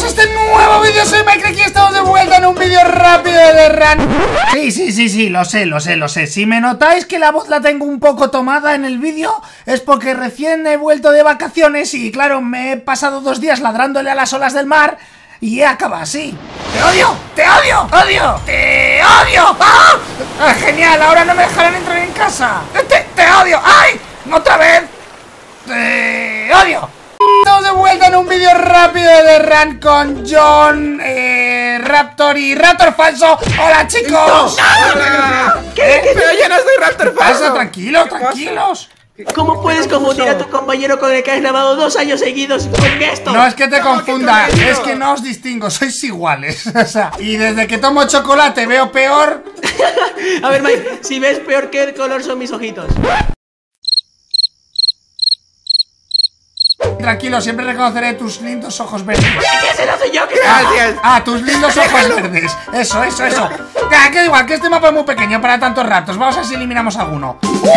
bienvenidos a este nuevo vídeo. Soy Mike, aquí estamos de vuelta en un vídeo rápido de Run. Sí, lo sé. Si me notáis que la voz la tengo un poco tomada en el vídeo, es porque recién he vuelto de vacaciones y claro, me he pasado 2 días ladrándole a las olas del mar y he acabado así. ¡Te odio! ¡Te odio! ¡Odio! ¡Te odio! ¡Ah! ¡Ah, genial! Ahora no me dejarán entrar en casa. ¡Te odio! ¡Ay! ¡Otra vez! ¡Te odio! Estamos de vuelta en un vídeo rápido de Run con John, Raptor y Raptor falso. ¡Hola, chicos! ¿Qué? Pero yo no soy Raptor falso. Tranquilos. ¿Cómo puedes confundir a tu compañero con el que has grabado 2 años seguidos con esto? No es que te confunda, es que no os distingo, sois iguales. O sea, y desde que tomo chocolate veo peor. A ver, Mike, si ves peor, ¿qué color son mis ojitos? Tranquilo, siempre reconoceré tus lindos ojos verdes. ¿Qué se lo soy yo? Gracias. Tus lindos ojos verdes. Eso. Que da igual, que este mapa es muy pequeño para tantos ratos. Vamos a ver si eliminamos a alguno.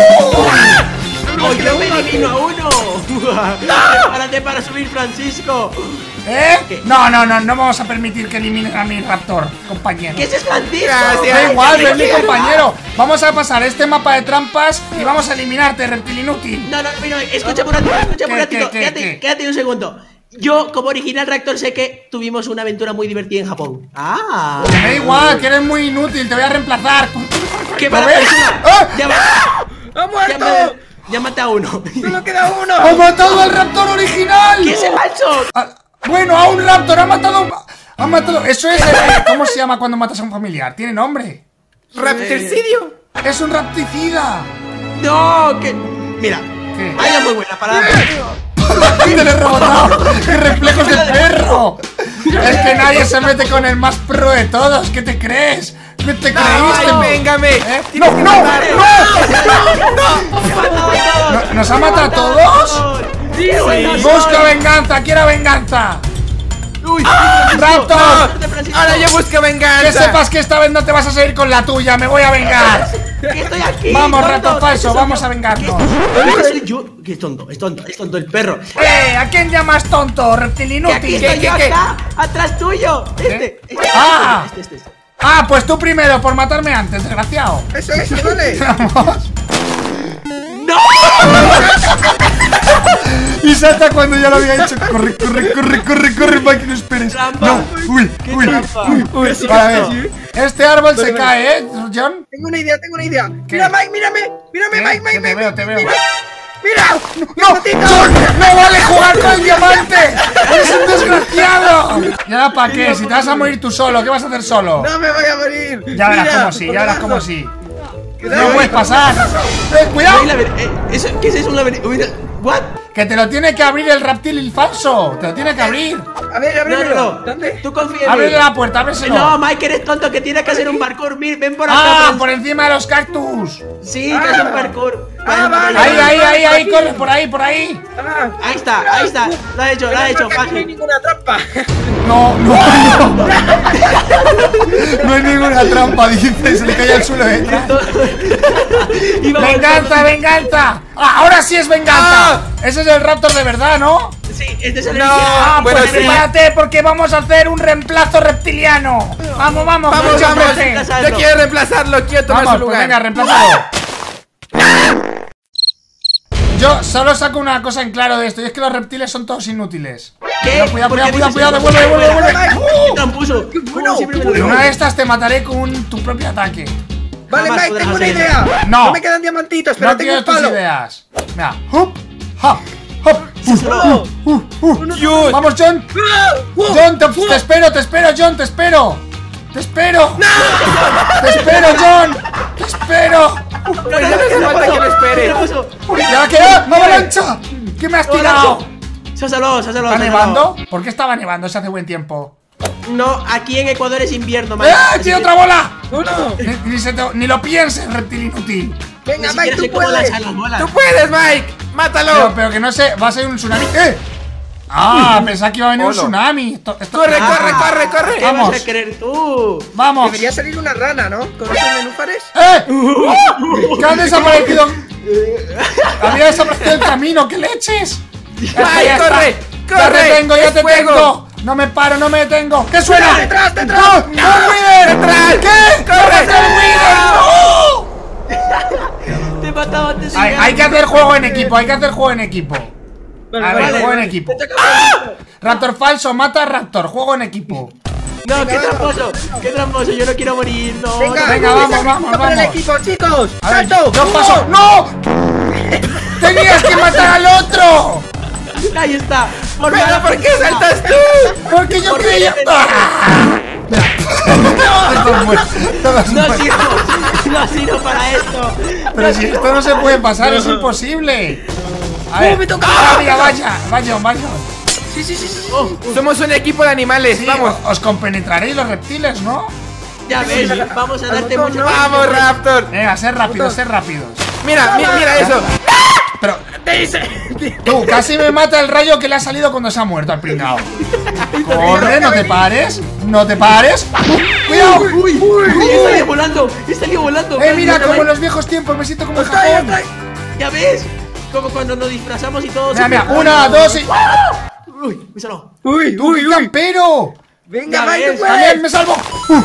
Yo me elimino a uno. Prepárate para subir, Francisco. No vamos a permitir que eliminen a mi Raptor, compañero. ¿Qué es Francisco? Da igual, es mi compañero. Vamos a pasar este mapa de trampas y vamos a eliminarte, reptil inútil. No, escucha por un ratito, quédate un segundo. Yo, como original Raptor, sé que tuvimos una aventura muy divertida en Japón. Me da igual, que eres muy inútil, te voy a reemplazar. ¡Qué mala persona! ¡Ha muerto! Ya mata a uno. ¡Solo queda uno! ¡Ha matado al Raptor original! ¿Qué es el falso? Bueno, a un Raptor, ha matado. Eso es. ¿Cómo se llama cuando matas a un familiar? ¿Tiene nombre? ¡Raptorcidio! Es un rapticida. No, que. Mira, ¿Qué? hay una muy buena para. ¡Te lo he rebotado! ¡Qué reflejos de perro! Es que nadie se mete con el más pro de todos. ¿Qué te crees? ¿Qué te creíste? ¡Véngame! ¡No! ¿Nos ha matado a todos? Sí, ¡Busca venganza! ¡Quiero venganza! ¡Uy! ¡Raptor! ¡Ahora yo busco venganza! Que sepas que esta vez no te vas a salir con la tuya. ¡Me voy a vengar! Que estoy aquí. Vamos, Raptor falso, vamos a vengarnos. Que es tonto el perro. ¿A quién llamas tonto, reptil inútil? ¿Qué? Acá, atrás tuyo. Este. Pues tú primero, por matarme antes, desgraciado. Eso, dale. Vamos. ¡No! Y salta cuando ya lo había hecho. Corre, Mike, no esperes. Trampa. No, uy. A ver, este árbol se cae, John. Tengo una idea. ¿Qué? Mira, Mike, mírame, Mike. Te veo. ¡Mira! ¡No! ¡John! ¡No vale jugar con el diamante! ¡Eres un desgraciado! ¿Y ahora para qué? Si te vas a morir tú solo, ¿qué vas a hacer solo? ¡No me voy a morir! Ya verás como sí, No puedes pasar. ¡Cuidado! ¿Qué es eso? Un laberinto. ¿What? Que te lo tiene que abrir el reptil falso. Te lo tiene que abrir. A ver, ábremelo. No. ¿Dónde? Tú confía en mí. Ábrele la puerta, ábreselo. No, Mike, eres tonto, que tienes que hacer un parkour. Ven por acá. Por encima de los cactus. Sí, que es un parkour. Vale. Ahí, corre, por ahí. Ahí está. Lo ha hecho, No hay fácil. ninguna trampa. No. No hay ninguna trampa, dice. Se le cae al suelo detrás. ¡Venganza! ¡Ahora sí es venganza! Ese es el Raptor de verdad, ¿no? Sí, este es el Pues prepárate porque vamos a hacer un reemplazo reptiliano. Vamos. Yo quiero reemplazarlo, quiero tomar su Pues lugar. venga, reemplázalo. Yo solo saco una cosa en claro de esto, y es que los reptiles son todos inútiles. ¿Qué? Cuidado, devuelve. ¡Qué tramposo! En una de estas te mataré con tu propio ataque. Vale, Jamás Mike, tengo podrás una hacer idea. No. No me quedan diamantitos, pero No tengo quiero un tus palo. ideas. Mira, Vamos, John. John, te espero, John, te espero, John. No hace falta que lo espere. ¿Ya qué? ¡Avalancha! ¿Qué me has tirado? Se saló. ¿Está nevando? ¿Por qué estaba nevando si hace buen tiempo? No, aquí en Ecuador es invierno, Mike. ¡Tiene otra bola! Uno. Ni lo pienses, reptil inútil. Venga, Ni Mike, siquiera sé tú cómo puedes. lanzar las bolas. Tú puedes, Mike. Mátalo. Pero que no sé, va a ser un tsunami. Pensaba que iba a venir un tsunami. Corre. ¿Qué Vamos. vas a querer tú? Vamos. Debería salir una rana, ¿no? ¿Con esos nenúfares? ¿Qué ha desaparecido? Había desaparecido el camino, ¿qué leches? Mike, corre. Ya te tengo. No me paro, no me detengo. ¿Qué suena? ¡Detrás! ¡No! ¡Wither! ¡Detrás! ¿Qué? ¡Corre! ¡El Wither! ¡No! Te he matado antes. Hay que hacer juego en equipo, hay que hacer juego en equipo. A ver, juego en equipo. Raptor falso, mata a Raptor, juego en equipo. No, qué tramposo. Qué tramposo, yo no quiero morir. No, Venga, vamos. ¡Por el equipo, chicos! A ver, ¡Salto! yo paso. ¡No! ¡Tenías que matar al otro! Ahí está. ¿Pero por qué saltas tú? Porque yo creía. Todos No muertos. sirvo para esto. Pero si esto no se puede pasar, es imposible. A ver. me toca! Mira, vaya. Sí. Somos un equipo de animales, Sí, vamos. os compenetraréis los reptiles, ¿no? Ya ves, vamos a darte mucho. Vamos, Raptor. Venga, ser rápidos. Mira eso. Pero Te hice. tú, casi me mata el rayo que le ha salido cuando se ha muerto al pringao. Corre, no te pares. Cuidado. He salido volando. Mira, como en los viejos tiempos, me siento como en Japón. Ya ves, como cuando nos disfrazamos y todo. Mira, 1, 2 y. Uy, me saló. Uy, ¡Tú, qué campero! Venga, Ya Mike, ves, tú ¡También puedes. me salvo!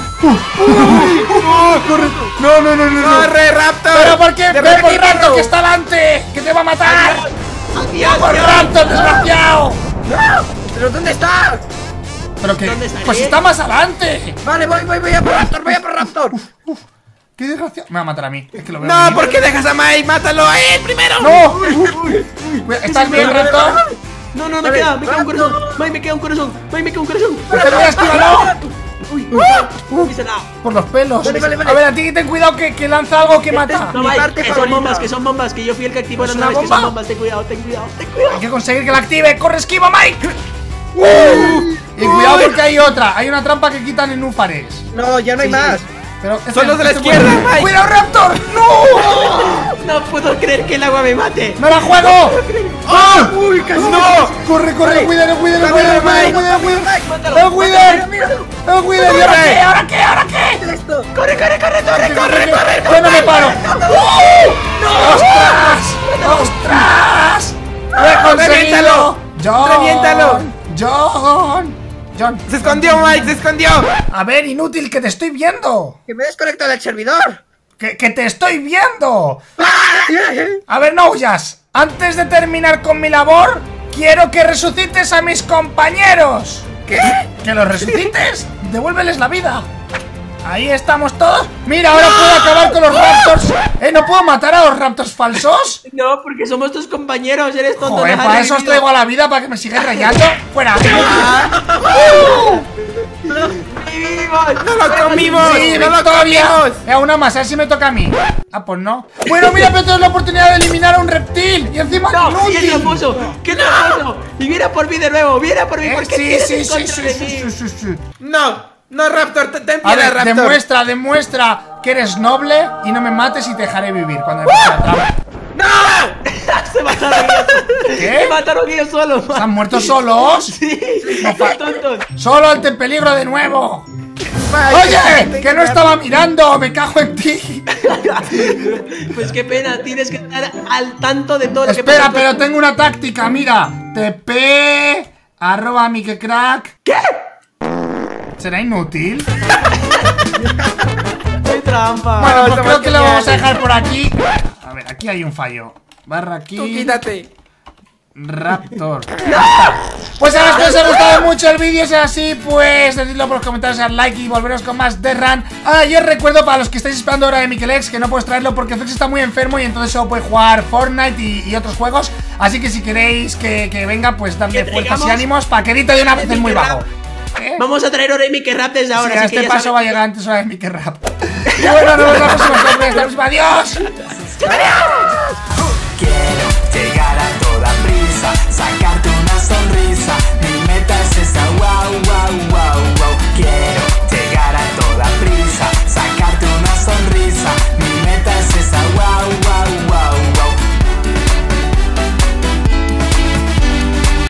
¡Corre! No. ¡Corre, Raptor! ¿Pero por qué? ¡De ¡Ve por repente, Raptor que está delante! ¡Que te va a matar! ¡Por Raptor, desgraciado! ¿Pero dónde está? ¿Pero qué? ¿Dónde estaré? Pues está más adelante. Vale, voy a por Raptor, ¡Qué desgraciado! Me va a matar a mí. Es que lo veo No, venir. ¿por qué dejas a Mike? ¡Mátalo a él primero! ¡No! ¿Estás bien, Raptor? No, me queda un corazón. Mike, me queda un corazón. ¡Te voy a esquivalo! Uy, me salado. Por los pelos. Vale. A ver, a ti ten cuidado que lanza algo que mata. No, Mi Mike, parte que son favorita. bombas, que yo fui el que activó las ¿Es una naves, que bomba? son bombas. Ten cuidado. Hay que conseguir que la active. ¡Corre, esquiva, Mike! Y cuidado porque hay otra. Hay una trampa que quitan en núfares. No, ya no hay más. Pero Son los de la izquierda, Mike. ¡Cuidado, Raptor! ¡No! No puedo creer que el agua me mate. ¡Me la juego! ¡Ah! Uy, casi ¡No! ¡Corre, cuídalo! ¡El Wither! ¿Y ahora qué? esto. Corre. ¡Yo no me paro! ¡Ostras! ¡Lo he conseguido! ¡Reviéntalo! ¡John! Se escondió, Mike, se escondió. A ver, inútil, que te estoy viendo. Que me he desconectado del servidor. ¡Que te estoy viendo! A ver, no huyas. Antes de terminar con mi labor, quiero que resucites a mis compañeros. ¿Qué? ¿Que los resucites? Devuélveles la vida. Ahí estamos todos. Mira, ahora puedo acabar con los raptors. ¿No puedo matar a los raptors falsos? No, porque somos tus compañeros, eres tonto. Joder, deja para de eso os vivir. traigo a la vida, para que me sigáis rayando. ¡Fuera! ¡Vivimos! ¡No lo comimos! ¡Sí, ¡No lo victoria! comimos! Una más, a ver si me toca a mí. Ah, pues no. Bueno, mira, pero tengo la oportunidad de eliminar a un reptil. Y encima ¡No! ¡Qué inútil. tramposo! ¡Qué tramposo! Y viene por mí de nuevo, viene por mí, porque Sí. No, Raptor, ten A piedad, ver, Raptor. demuestra que eres noble y no me mates y te dejaré vivir cuando me pase la trampa. Se mataron ellos. ¿Qué? Se mataron ellos solos. ¿Se han muerto solos? Sí, No fa- tontos. ¡Solo ante peligro de nuevo! Mike, ¡Oye! ¡Que no estaba mirando! ¡Me cago en ti! Pues qué pena, tienes que estar al tanto de todo lo que Espera, pasa. pero tengo una táctica, mira. TP @mikecrack. ¿Qué? ¿Será inútil? ¡Qué trampa! Bueno, pues somos creo que lo vamos a geniales. dejar por aquí. A ver, aquí hay un fallo. Barra Tú aquí. quítate. Raptor. Pues a los que os ha gustado mucho el vídeo, si es así, pues decidlo por los comentarios, al like y volveros con más Death Run. Y os recuerdo para los que estáis esperando ahora de Mikelex que no puedes traerlo porque Flex está muy enfermo y entonces solo puede jugar Fortnite y otros juegos. Así que si queréis que venga, pues darle ¿Que fuerzas y traigamos? ánimos para que edite de una vez es muy bajo. Vamos a traer ahora Mickey Rap desde ahora. Sí, a así que este ya paso sabes- va a llegar antes hora de Mickey Rap. Y bueno, nos vemos la próxima. Hasta la próxima. ¡Adiós! Quiero llegar a toda prisa, sacarte una sonrisa.